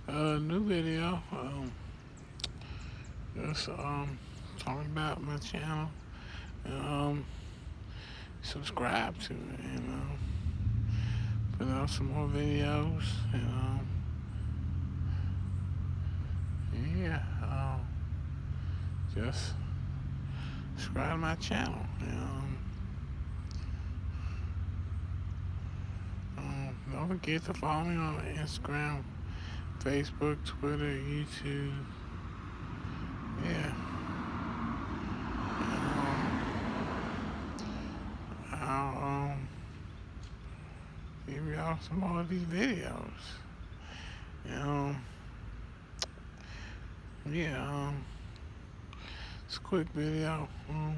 New video. Just talking about my channel. And, subscribe to it. And put out some more videos. And yeah. Just subscribe to my channel. And, don't forget to follow me on Instagram, Facebook, Twitter, YouTube. Yeah. I'll give y'all some more of these videos. And, yeah, it's a quick video.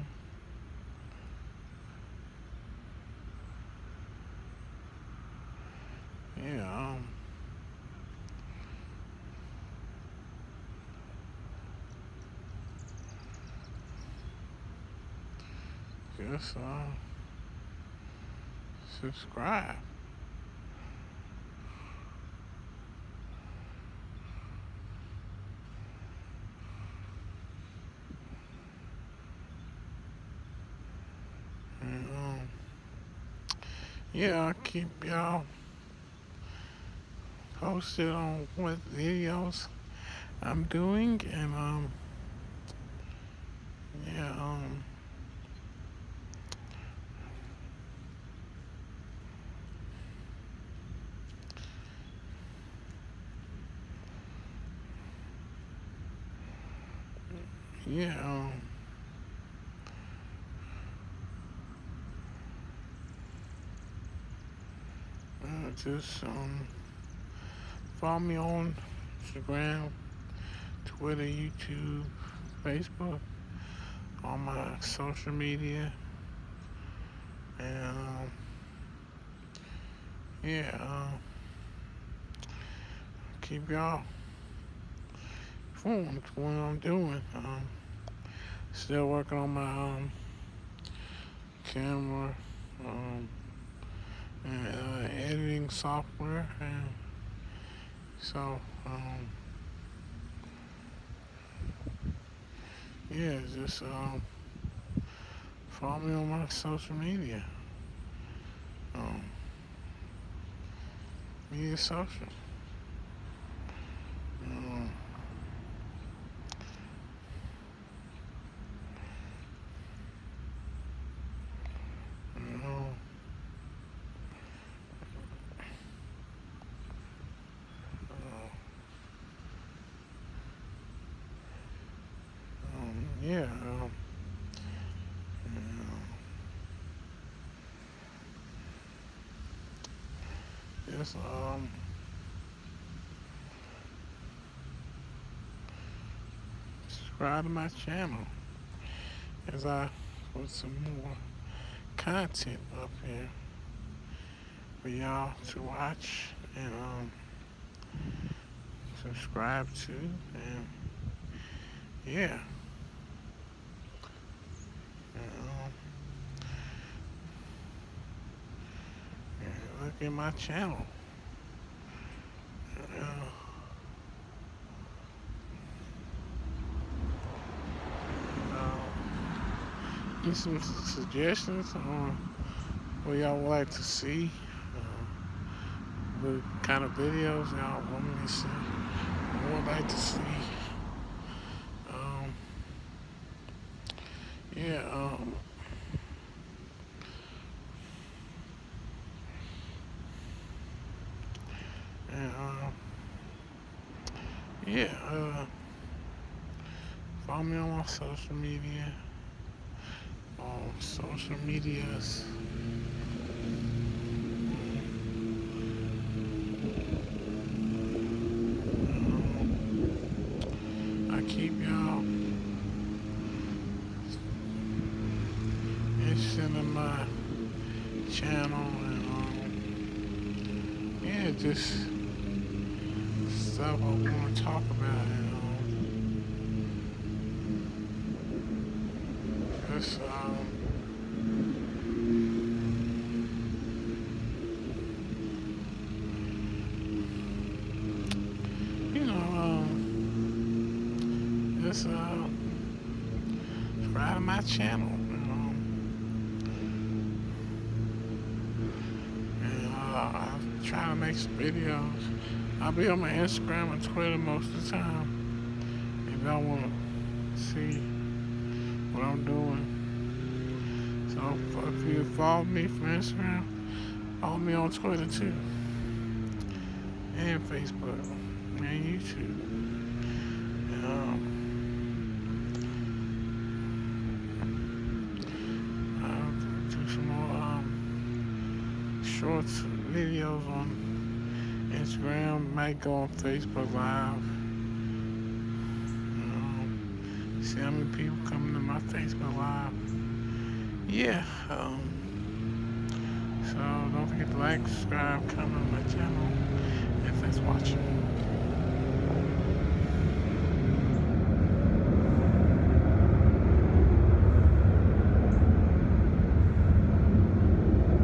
Yeah, just subscribe. And, yeah, I'll keep y'all posted on what videos I'm doing. And yeah, yeah, just follow me on Instagram, Twitter, YouTube, Facebook, on my social media. And yeah, keep y'all informed what I'm doing. Still working on my camera and editing software, and so yeah, just follow me on my social media. Um, Media social. Um, you know, yeah. Just subscribe to my channel as I put some more content up here for y'all to watch and subscribe to. And yeah, and, look at my channel. Uh, Get some suggestions on what y'all would like to see, what kind of videos y'all want me to see, what would like to see. Um, yeah, and yeah, follow me on my social media, on social medias. I keep y'all interested in my channel, and yeah, just stuff I want to talk about, and just you just subscribe to my channel. And I try to make some videos. I'll be on my Instagram and Twitter most of the time. If y'all want to see what I'm doing. So if you follow me from Instagram, follow me on Twitter too. And Facebook. And YouTube. I'll do some more shorts videos on Instagram, might go on Facebook Live. See how many people coming to my Facebook Live. Yeah. So don't forget to like, subscribe, comment on my channel. And thanks for watching.